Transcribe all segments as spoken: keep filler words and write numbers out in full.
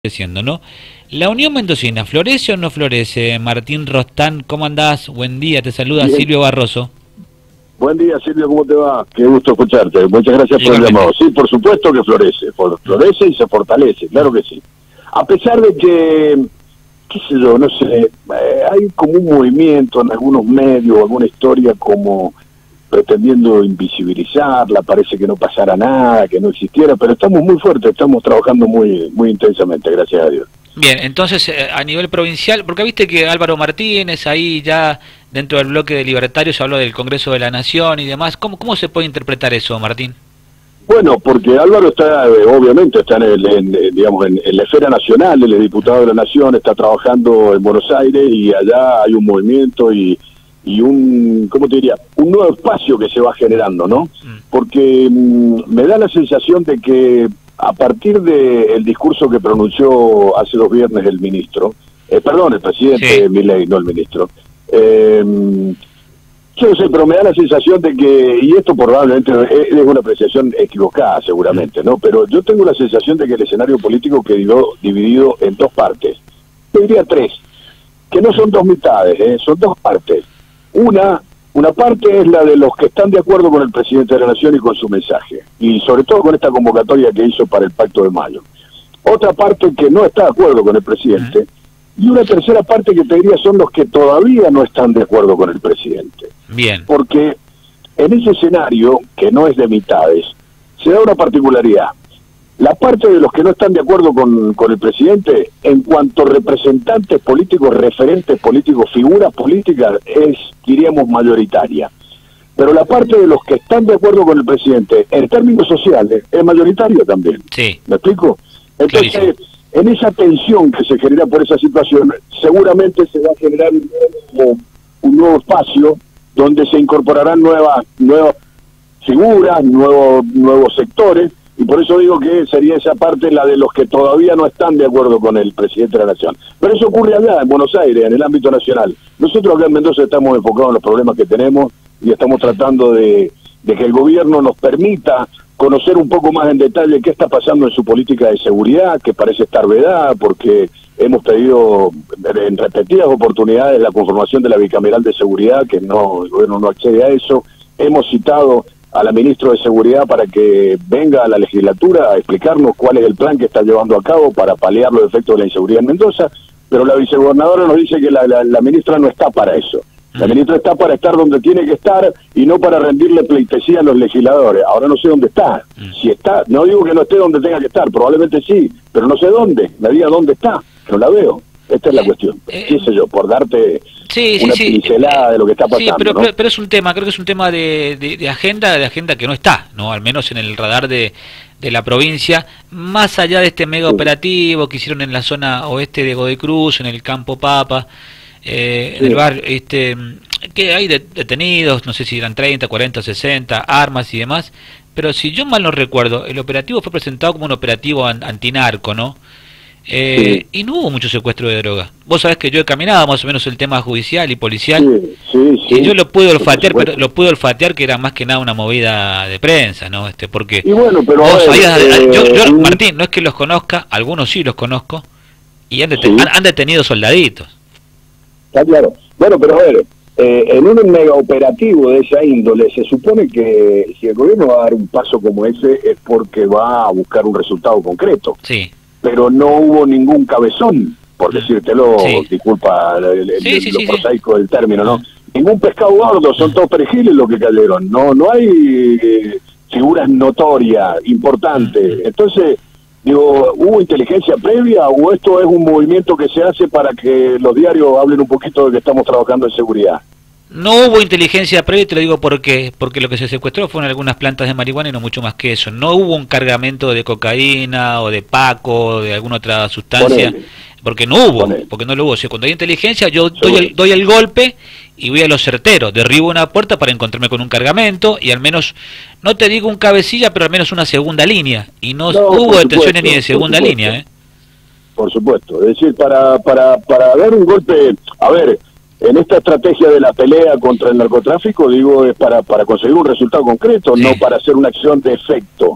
Diciendo, ¿no? La Unión Mendocina, ¿florece o no florece? Martín Rostán, ¿cómo andás? Buen día, te saluda Bien. Silvio Barroso. Buen día, Silvio, ¿cómo te va? Qué gusto escucharte. Muchas gracias por el llamado. Sí, por supuesto que florece. Florece y se fortalece, claro que sí. A pesar de que, qué sé yo, no sé, eh, hay como un movimiento en algunos medios, alguna historia como pretendiendo invisibilizarla, parece que no pasara nada, que no existiera, pero estamos muy fuertes, estamos trabajando muy muy intensamente, gracias a Dios. Bien, entonces eh, a nivel provincial, porque viste que Álvaro Martínez ahí ya dentro del bloque de libertarios habló del Congreso de la Nación y demás, ¿cómo, cómo se puede interpretar eso, Martín? Bueno, porque Álvaro está, eh, obviamente, está en, el, en, digamos, en, en la esfera nacional, él es diputado de la Nación, está trabajando en Buenos Aires y allá hay un movimiento y, y un, ¿cómo te diría? Un nuevo espacio que se va generando, ¿no? Porque mmm, me da la sensación de que a partir del discurso que pronunció hace dos viernes el ministro, eh, perdón, el presidente sí. Milei, no el ministro, eh, yo no sé, pero me da la sensación de que, y esto probablemente es una apreciación equivocada seguramente, ¿no? Pero yo tengo la sensación de que el escenario político quedó dividido en dos partes, yo diría tres, que no son dos mitades, ¿eh? Son dos partes. Una, una parte es la de los que están de acuerdo con el presidente de la Nación y con su mensaje, y sobre todo con esta convocatoria que hizo para el Pacto de Mayo. Otra parte que no está de acuerdo con el presidente, y una tercera parte que te diría son los que todavía no están de acuerdo con el presidente. Bien. Porque en ese escenario, que no es de mitades, se da una particularidad. La parte de los que no están de acuerdo con, con el presidente, en cuanto a representantes políticos, referentes políticos, figuras políticas, es, diríamos, mayoritaria. Pero la parte de los que están de acuerdo con el presidente, en términos sociales, es mayoritaria también. Sí. ¿Me explico? Entonces, Clarísimo. En esa tensión que se genera por esa situación, seguramente se va a generar un nuevo, un nuevo espacio donde se incorporarán nuevas nuevas figuras, nuevos nuevos sectores, y por eso digo que sería esa parte la de los que todavía no están de acuerdo con el presidente de la Nación. Pero eso ocurre allá, en Buenos Aires, en el ámbito nacional. Nosotros acá en Mendoza estamos enfocados en los problemas que tenemos y estamos tratando de, de que el gobierno nos permita conocer un poco más en detalle qué está pasando en su política de seguridad, que parece estar vedada, porque hemos pedido en repetidas oportunidades la conformación de la bicameral de seguridad, que no, el gobierno no accede a eso. Hemos citado a la ministra de Seguridad para que venga a la legislatura a explicarnos cuál es el plan que está llevando a cabo para paliar los efectos de la inseguridad en Mendoza, pero la vicegobernadora nos dice que la, la, la ministra no está para eso. La ministra está para estar donde tiene que estar y no para rendirle pleitesía a los legisladores. Ahora no sé dónde está. Si está, no digo que no esté donde tenga que estar, probablemente sí, pero no sé dónde. Me diga dónde está, no la veo. Esta es la cuestión. ¿Qué sé yo? Por darte sí, sí, una sí. pincelada de lo que está pasando. Sí, pero, ¿no? pero, pero es un tema, creo que es un tema de, de, de agenda, de agenda que no está, ¿no? Al menos en el radar de, de la provincia, más allá de este mega operativo que hicieron en la zona oeste de Godoy Cruz, en el Campo Papa. Eh, sí. En el barrio, este, que hay detenidos, no sé si eran treinta, cuarenta, sesenta, armas y demás, pero si yo mal no recuerdo, el operativo fue presentado como un operativo an antinarco, ¿no? Eh, sí. Y no hubo mucho secuestro de droga. Vos sabés que yo he caminado más o menos el tema judicial y policial, sí, sí, sí. Y yo lo pude olfatear, pero lo pude olfatear que era más que nada una movida de prensa, ¿no? Este, porque y bueno, pero vos ver, sabías, eh, yo, yo, Martín, no es que los conozca, algunos sí los conozco, y han, deten sí. han, han detenido soldaditos. Está claro. Bueno, pero a ver, eh, en un mega operativo de esa índole, se supone que si el gobierno va a dar un paso como ese es porque va a buscar un resultado concreto. Sí. Pero no hubo ningún cabezón, por decírtelo, sí. disculpa el, el, sí, sí, lo sí, prosaico sí. del término, ¿no? Ningún pescado gordo, son todos perejiles los que cayeron. No, no hay eh, figuras notorias, importantes. Entonces, digo, ¿hubo inteligencia previa o esto es un movimiento que se hace para que los diarios hablen un poquito de que estamos trabajando en seguridad? No hubo inteligencia previa, te lo digo porque porque lo que se secuestró fueron algunas plantas de marihuana y no mucho más que eso. No hubo un cargamento de cocaína o de paco o de alguna otra sustancia, Ponele. porque no hubo, Ponele. porque no lo hubo. O sea, cuando hay inteligencia yo doy el, doy el golpe y voy a lo certero, derribo una puerta para encontrarme con un cargamento y al menos, no te digo un cabecilla, pero al menos una segunda línea. Y no, no hubo detenciones ni de segunda línea. ¿eh? Por supuesto, es decir, para, para, para dar un golpe, a ver... En esta estrategia de la pelea contra el narcotráfico, digo, es para, para conseguir un resultado concreto, sí. no para hacer una acción de efecto, que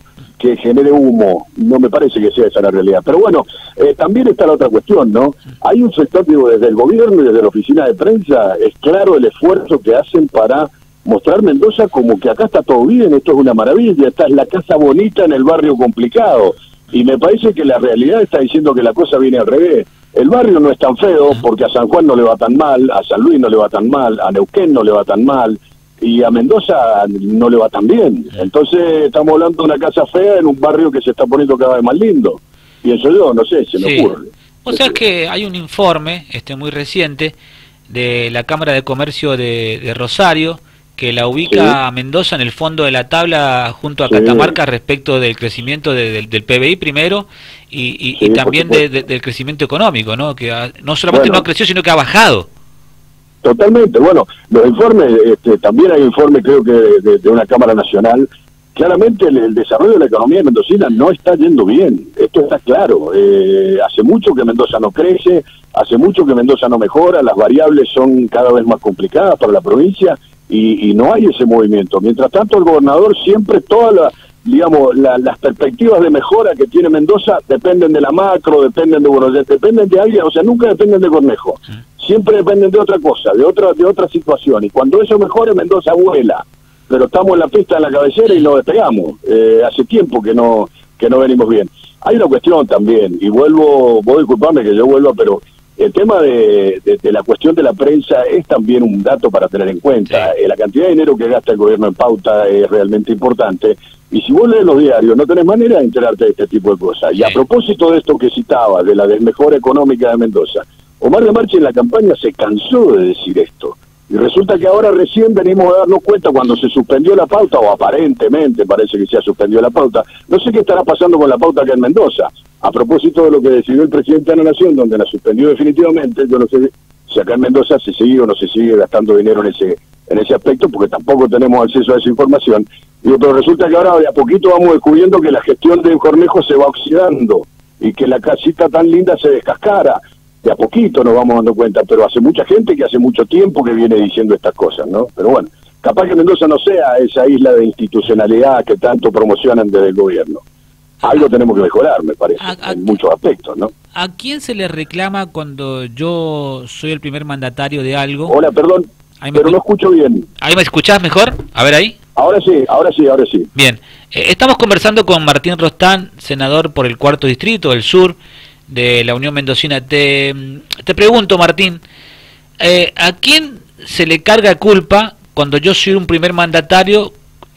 que genere humo. No me parece que sea esa la realidad. Pero bueno, eh, también está la otra cuestión, ¿no? Hay un sector, digo, desde el gobierno y desde la oficina de prensa, es claro el esfuerzo que hacen para mostrar Mendoza como que acá está todo bien, esto es una maravilla, esta es la casa bonita en el barrio complicado. Y me parece que la realidad está diciendo que la cosa viene al revés. El barrio no es tan feo porque a San Juan no le va tan mal, a San Luis no le va tan mal, a Neuquén no le va tan mal, y a Mendoza no le va tan bien. Entonces estamos hablando de una casa fea en un barrio que se está poniendo cada vez más lindo. Pienso yo, no sé, se me sí. ocurre. O sea que hay un informe este muy reciente de la Cámara de Comercio de, de Rosario que la ubica sí. a Mendoza en el fondo de la tabla junto a sí. Catamarca respecto del crecimiento de, de, del P B I primero y, y, sí, y también de, de, del crecimiento económico, ¿no? Que ha, no solamente bueno, no ha crecido, sino que ha bajado. Totalmente. Bueno, los informes, este, también hay informes creo que de, de, de una Cámara Nacional. Claramente el, el desarrollo de la economía mendocina no está yendo bien, esto está claro. Eh, hace mucho que Mendoza no crece, hace mucho que Mendoza no mejora, las variables son cada vez más complicadas para la provincia. Y, y no hay ese movimiento. Mientras tanto, el gobernador siempre, todas la, digamos, la, las perspectivas de mejora que tiene Mendoza dependen de la macro, dependen de Buenos Aires, dependen de alguien, o sea, nunca dependen de Cornejo. Siempre dependen de otra cosa, de otra de otra situación. Y cuando eso mejore, Mendoza vuela. Pero estamos en la pista, en la cabecera y no despegamos. Eh, hace tiempo que no que no venimos bien. Hay una cuestión también, y vuelvo, voy a disculparme que yo vuelva, pero el tema de, de, de la cuestión de la prensa es también un dato para tener en cuenta. Sí. Eh, la cantidad de dinero que gasta el gobierno en pauta es realmente importante. Y si vos lees los diarios, no tenés manera de enterarte de este tipo de cosas. Sí. Y a propósito de esto que citaba, de la desmejora económica de Mendoza, Omar de Marchi en la campaña se cansó de decir esto. Y resulta que ahora recién venimos a darnos cuenta cuando se suspendió la pauta, o aparentemente parece que se ha suspendido la pauta. No sé qué estará pasando con la pauta acá en Mendoza. A propósito de lo que decidió el presidente de la Nación, donde la suspendió definitivamente, yo no sé si acá en Mendoza se sigue o no se sigue gastando dinero en ese en ese aspecto, porque tampoco tenemos acceso a esa información. Digo, pero resulta que ahora de a poquito vamos descubriendo que la gestión de Cornejo se va oxidando y que la casita tan linda se descascara. De a poquito nos vamos dando cuenta, pero hace mucha gente que hace mucho tiempo que viene diciendo estas cosas, ¿no? Pero bueno, capaz que Mendoza no sea esa isla de institucionalidad que tanto promocionan desde el gobierno. Algo tenemos que mejorar, me parece, a, a, en muchos aspectos, ¿no? ¿A quién se le reclama cuando yo soy el primer mandatario de algo? Hola, perdón, pero no escucho bien. ¿Ahí me escuchás mejor? A ver ahí. Ahora sí, ahora sí, ahora sí. Bien, eh, estamos conversando con Martín Rostán, senador por el cuarto distrito del sur de la Unión Mendocina. Te, te pregunto, Martín, eh, ¿a quién se le carga culpa cuando yo soy un primer mandatario,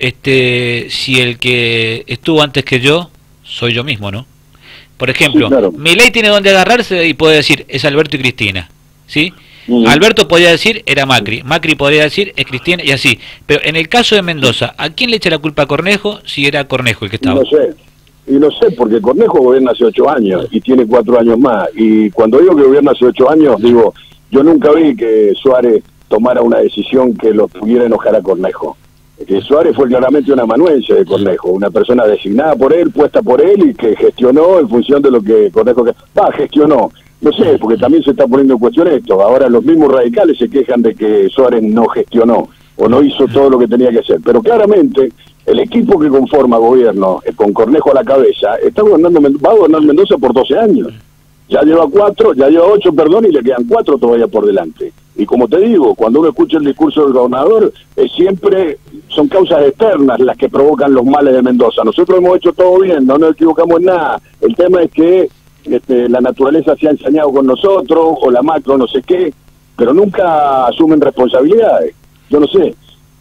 este, si el que estuvo antes que yo soy yo mismo, ¿no? Por ejemplo, sí, claro. Milei tiene donde agarrarse y puede decir, es Alberto y Cristina, ¿sí? Uh-huh. Alberto podría decir, era Macri, Macri podría decir, es Cristina, y así. Pero en el caso de Mendoza, ¿a quién le echa la culpa a Cornejo si era Cornejo el que estaba? No sé, y no sé, porque Cornejo gobierna hace ocho años y tiene cuatro años más. Y cuando digo que gobierna hace ocho años, digo, yo nunca vi que Suárez tomara una decisión que lo pudiera enojar a Cornejo. Que Suárez fue claramente una amanuense de Cornejo, una persona designada por él, puesta por él y que gestionó en función de lo que Cornejo... Va, gestionó, no sé, porque también se está poniendo en cuestión esto. Ahora los mismos radicales se quejan de que Suárez no gestionó o no hizo todo lo que tenía que hacer. Pero claramente el equipo que conforma gobierno, eh, con Cornejo a la cabeza, está gobernando, va a gobernar Mendoza por doce años. Ya lleva cuatro, ya lleva ocho, perdón, y le quedan cuatro todavía por delante. Y como te digo, cuando uno escucha el discurso del gobernador, es siempre son causas externas las que provocan los males de Mendoza. Nosotros hemos hecho todo bien, no nos equivocamos en nada. El tema es que este, la naturaleza se ha ensañado con nosotros, o la macro, no sé qué, pero nunca asumen responsabilidades. Yo no sé.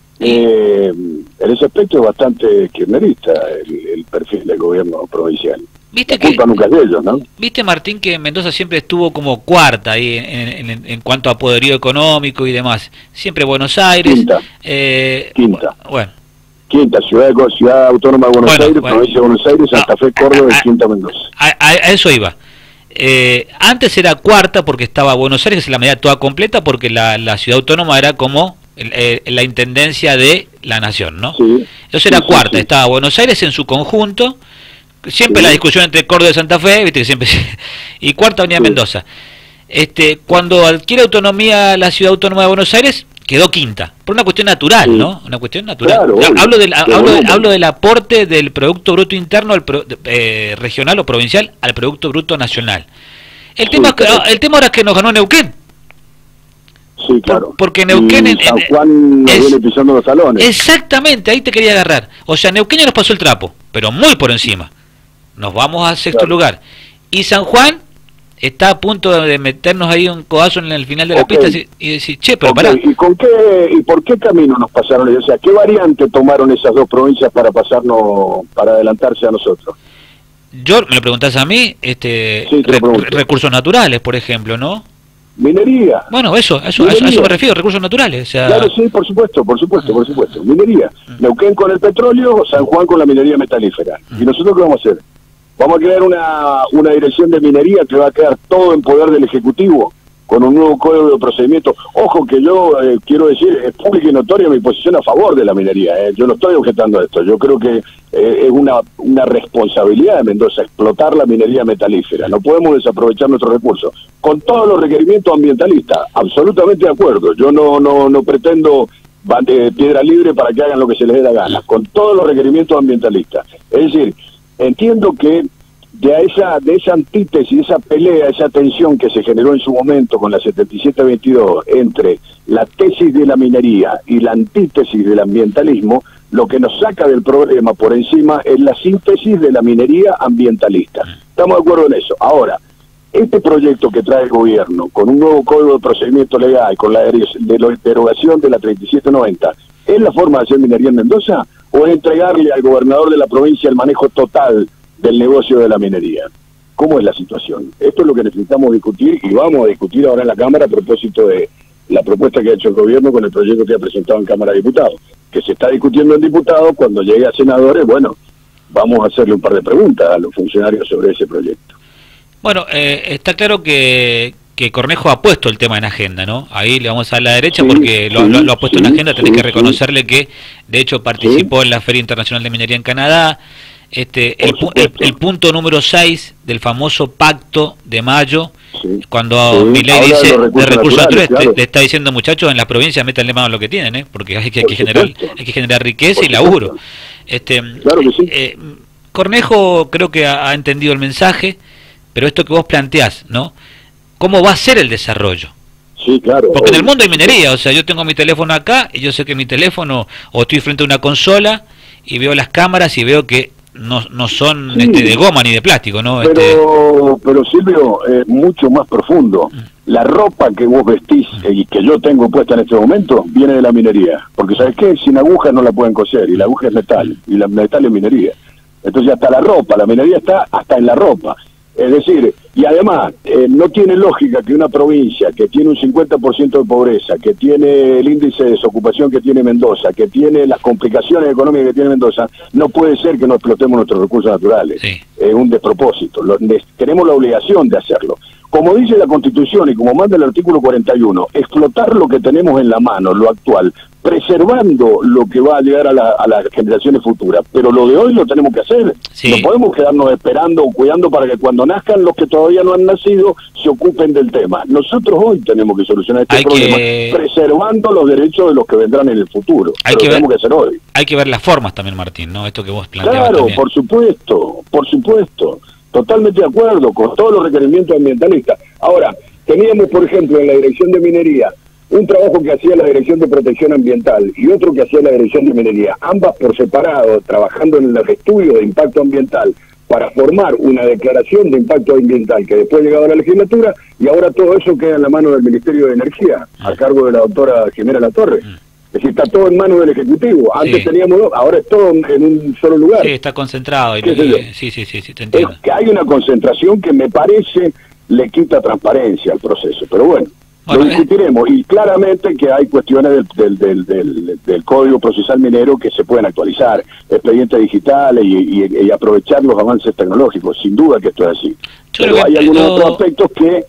Eh, en ese aspecto es bastante kirchnerista el, el perfil del gobierno provincial. Viste la culpa que, nunca es de ellos, ¿no? Viste, Martín, que Mendoza siempre estuvo como cuarta ahí en, en, en cuanto a poderío económico y demás. Siempre Buenos Aires. Quinta. Eh, Quinta. Bueno. Quinta, ciudad, de, ciudad autónoma de Buenos bueno, Aires, bueno. provincia de Buenos Aires, Santa a, Fe, Córdoba a, y Quinta Mendoza. A, a, a eso iba. Eh, antes era cuarta porque estaba Buenos Aires, que es la medida toda completa, porque la, la ciudad autónoma era como el, eh, la intendencia de la nación, ¿no? Sí. Entonces era sí, cuarta, sí, sí. Estaba Buenos Aires en su conjunto, siempre sí. la discusión entre Córdoba y Santa Fe, viste que siempre y cuarta venía sí. Mendoza. Este, cuando adquiere autonomía la ciudad autónoma de Buenos Aires, quedó quinta, por una cuestión natural, sí. ¿no? Una cuestión natural. Claro, hablo, hablo, del, hablo, de, hablo del aporte del Producto Bruto Interno al pro, eh, regional o provincial al Producto Bruto Nacional. El, sí, tema, claro. el tema ahora es que nos ganó Neuquén. Sí, claro. Por, porque Neuquén... Y San Juan nos viene pisando los talones. Exactamente, ahí te quería agarrar. O sea, Neuquén ya nos pasó el trapo, pero muy por encima. Nos vamos al sexto claro. lugar. Y San Juan está a punto de meternos ahí un codazo en el final de la okay. pista y decir, che, pero okay. pará. ¿Y, con qué, ¿Y por qué camino nos pasaron? O sea, ¿qué variante tomaron esas dos provincias para pasarnos, para adelantarse a nosotros? Yo, me lo preguntás a mí, este sí, re, recursos naturales, por ejemplo, ¿no? Minería. Bueno, eso, eso, a eso, a eso me refiero, recursos naturales. O sea... Claro, sí, por supuesto, por supuesto, por supuesto. Minería. Neuquén con el petróleo, San Juan con la minería metalífera. ¿Y nosotros qué vamos a hacer? Vamos a crear una, una dirección de minería que va a quedar todo en poder del Ejecutivo, con un nuevo código de procedimiento. Ojo que yo eh, quiero decir, es pública y notoria mi posición a favor de la minería. Eh. Yo no estoy objetando esto. Yo creo que eh, es una, una responsabilidad de Mendoza explotar la minería metalífera. No podemos desaprovechar nuestros recursos. Con todos los requerimientos ambientalistas, absolutamente de acuerdo. Yo no, no, no pretendo de piedra libre para que hagan lo que se les dé la gana. Con todos los requerimientos ambientalistas. Es decir, entiendo que de esa de esa antítesis, esa pelea, esa tensión que se generó en su momento con la setenta y siete veintidós entre la tesis de la minería y la antítesis del ambientalismo, lo que nos saca del problema por encima es la síntesis de la minería ambientalista. Estamos de acuerdo en eso. Ahora, este proyecto que trae el gobierno, con un nuevo código de procedimiento legal, con la derogación de la treinta y siete noventa, ¿es la forma de hacer minería en Mendoza? ¿O es entregarle al gobernador de la provincia el manejo total del negocio de la minería? ¿Cómo es la situación? Esto es lo que necesitamos discutir y vamos a discutir ahora en la Cámara a propósito de la propuesta que ha hecho el gobierno con el proyecto que ha presentado en Cámara de Diputados, que se está discutiendo en diputados. Cuando llegue a senadores, bueno, vamos a hacerle un par de preguntas a los funcionarios sobre ese proyecto. Bueno, eh, está claro que... que Cornejo ha puesto el tema en agenda, ¿no? Ahí le vamos a la derecha sí, porque lo, sí, lo, lo ha puesto sí, en agenda, tenés sí, que reconocerle sí. que de hecho participó sí. en la Feria Internacional de Minería en Canadá. Este el, el, el punto número seis del famoso pacto de mayo, sí. cuando sí. Milei dice de recursos, de recursos naturales, claro. le está diciendo, muchachos, en las provincias métanle mano a lo que tienen, ¿eh? Porque hay que, hay que generar hay que generar riqueza y laburo. Este claro que sí. eh, Cornejo creo que ha, ha entendido el mensaje, pero esto que vos planteás, ¿no? ¿Cómo va a ser el desarrollo? Sí, claro. Porque en el mundo hay minería, o sea, yo tengo mi teléfono acá y yo sé que mi teléfono, o estoy frente a una consola y veo las cámaras y veo que no, no son sí. este, de goma ni de plástico, ¿no? Pero, este... pero Silvio, es mucho más profundo. La ropa que vos vestís y que yo tengo puesta en este momento viene de la minería. Porque, ¿sabes qué? Sin aguja no la pueden coser, y la aguja es metal, y la metal es minería. Entonces hasta la ropa, la minería está hasta en la ropa. Es decir, y además, eh, no tiene lógica que una provincia que tiene un cincuenta por ciento de pobreza, que tiene el índice de desocupación que tiene Mendoza, que tiene las complicaciones económicas que tiene Mendoza, no puede ser que no explotemos nuestros recursos naturales. Es sí. eh, un despropósito. Lo, les, tenemos la obligación de hacerlo. Como dice la Constitución y como manda el artículo cuarenta y uno, explotar lo que tenemos en la mano, lo actual, preservando lo que va a llegar a, la, a las generaciones futuras. Pero lo de hoy lo tenemos que hacer. Sí. No podemos quedarnos esperando o cuidando para que cuando nazcan los que todavía no han nacido se ocupen del tema. Nosotros hoy tenemos que solucionar este hay problema que... preservando los derechos de los que vendrán en el futuro. Hay Pero que lo tenemos ver... que hacer hoy. Hay que ver las formas también, Martín, ¿no? Esto que vos planteabas Claro, también. por supuesto, por supuesto. Totalmente de acuerdo con todos los requerimientos ambientalistas. Ahora, teníamos, por ejemplo, en la Dirección de Minería, un trabajo que hacía la Dirección de Protección Ambiental y otro que hacía la Dirección de Minería, ambas por separado, trabajando en el estudio de impacto ambiental para formar una declaración de impacto ambiental que después llegaba a la legislatura, y ahora todo eso queda en la mano del Ministerio de Energía, a cargo de la doctora Jimena Latorre. Es decir, está todo en manos del Ejecutivo. Antes sí. teníamos dos, ahora es todo en un solo lugar. Sí, está concentrado. Y, y, sí, sí, sí, sí, te entiendo. Es que hay una concentración que me parece le quita transparencia al proceso. Pero bueno, bueno lo discutiremos. Eh. Y claramente que hay cuestiones del, del, del, del, del Código Procesal Minero que se pueden actualizar, expedientes digitales y, y, y aprovechar los avances tecnológicos. Sin duda que esto es así. Yo Pero hay algunos yo... otros aspectos que...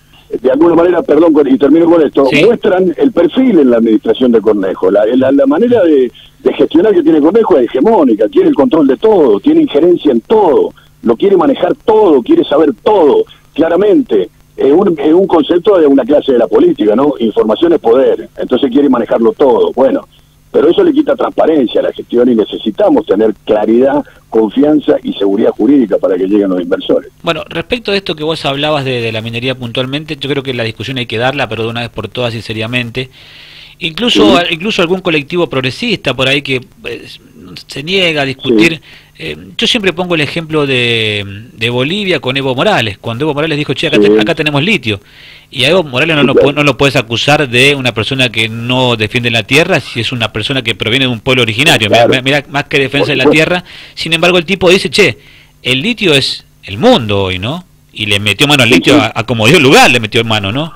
de alguna manera, perdón, y termino con esto, ¿sí? muestran el perfil en la administración de Cornejo. La, la, la manera de, de gestionar que tiene Cornejo es hegemónica, quiere el control de todo, tiene injerencia en todo, lo quiere manejar todo, quiere saber todo. Claramente, es un, es un concepto de una clase de la política, ¿no? Información es poder, entonces quiere manejarlo todo. Bueno, pero eso le quita transparencia a la gestión y necesitamos tener claridad, confianza y seguridad jurídica para que lleguen los inversores. Bueno, respecto de esto que vos hablabas de, de la minería puntualmente, yo creo que la discusión hay que darla, pero de una vez por todas y seriamente. Incluso, sí. incluso algún colectivo progresista por ahí que eh, se niega a discutir. Sí. Eh, yo siempre pongo el ejemplo de, de Bolivia con Evo Morales. Cuando Evo Morales dijo, che, acá, sí. te, acá tenemos litio. Y a Evo Morales no, sí, lo, claro. no lo puedes acusar de una persona que no defiende la tierra, si es una persona que proviene de un pueblo originario. Claro. Mira, mira, más que defensa de la tierra. Sin embargo, el tipo dice, che, el litio es el mundo hoy, ¿no? Y le metió mano al litio sí, sí. A, a como dio lugar, le metió mano, ¿no?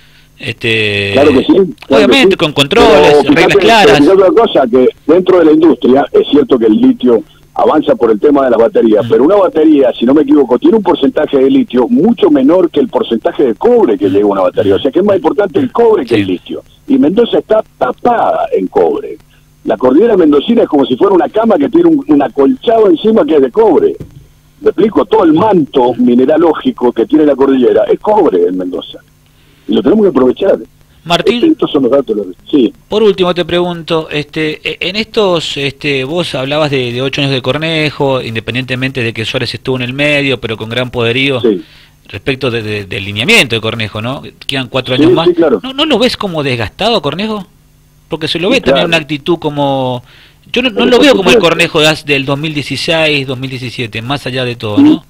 Este, claro que sí, claro obviamente que sí. Con controles, pero, reglas fíjate, claras. Pero otra cosa, que dentro de la industria es cierto que el litio avanza por el tema de las baterías, mm. pero una batería, si no me equivoco, tiene un porcentaje de litio mucho menor que el porcentaje de cobre que lleva una batería. O sea que es más importante el cobre que sí. el litio. Y Mendoza está tapada en cobre. La cordillera mendocina es como si fuera una cama que tiene un, un acolchado encima que es de cobre. Me explico, todo el manto mineralógico que tiene la cordillera es cobre en Mendoza. Y lo tenemos que aprovechar. Martín, estos son los datos. Sí. Por último te pregunto, este, en estos, este, vos hablabas de, de ocho años de Cornejo, independientemente de que Suárez estuvo en el medio, pero con gran poderío sí. respecto de, de, del lineamiento de Cornejo, ¿no? Quedan cuatro años sí, más. Sí, claro. ¿No, ¿No lo ves como desgastado Cornejo? Porque se lo ve sí, también claro. una actitud como... Yo no, no lo veo como el Cornejo del dos mil dieciséis, dos mil diecisiete, más allá de todo, ¿no?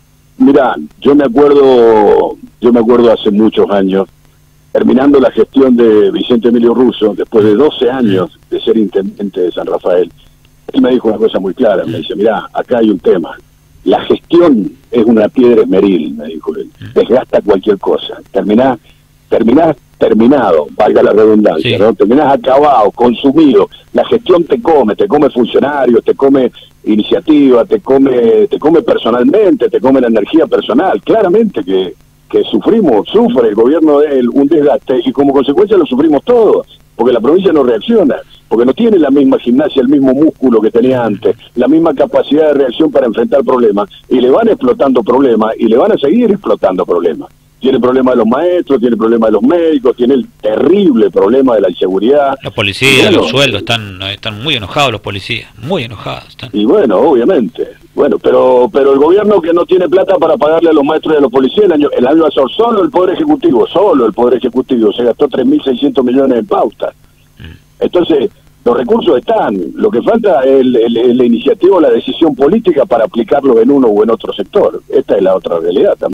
Mirá, yo me acuerdo, yo me acuerdo hace muchos años, terminando la gestión de Vicente Emilio Russo, después de doce años de ser intendente de San Rafael, él me dijo una cosa muy clara, me dice, mirá, acá hay un tema, la gestión es una piedra esmeril, me dijo él, desgasta cualquier cosa, terminás, terminás terminado, valga la redundancia, sí. ¿no? Terminás acabado, consumido, la gestión te come, te come funcionarios, te come iniciativa, te come, te come personalmente, te come la energía personal, claramente que que sufrimos, sufre el gobierno de él un desgaste y como consecuencia lo sufrimos todos, porque la provincia no reacciona, porque no tiene la misma gimnasia, el mismo músculo que tenía antes, la misma capacidad de reacción para enfrentar problemas, y le van explotando problemas, y le van a seguir explotando problemas. Tiene el problema de los maestros, tiene el problema de los médicos, tiene el terrible problema de la inseguridad. Los policías, bueno, los sueldos, están están muy enojados los policías, muy enojados. Están. Y bueno, obviamente. Bueno, pero pero el gobierno que no tiene plata para pagarle a los maestros y a los policías, el año, el año pasado, solo el Poder Ejecutivo, solo el Poder Ejecutivo, se gastó tres mil seiscientos millones en pautas. Mm. Entonces, los recursos están, lo que falta es el, el, el, la iniciativa o la decisión política para aplicarlo en uno o en otro sector. Esta es la otra realidad también.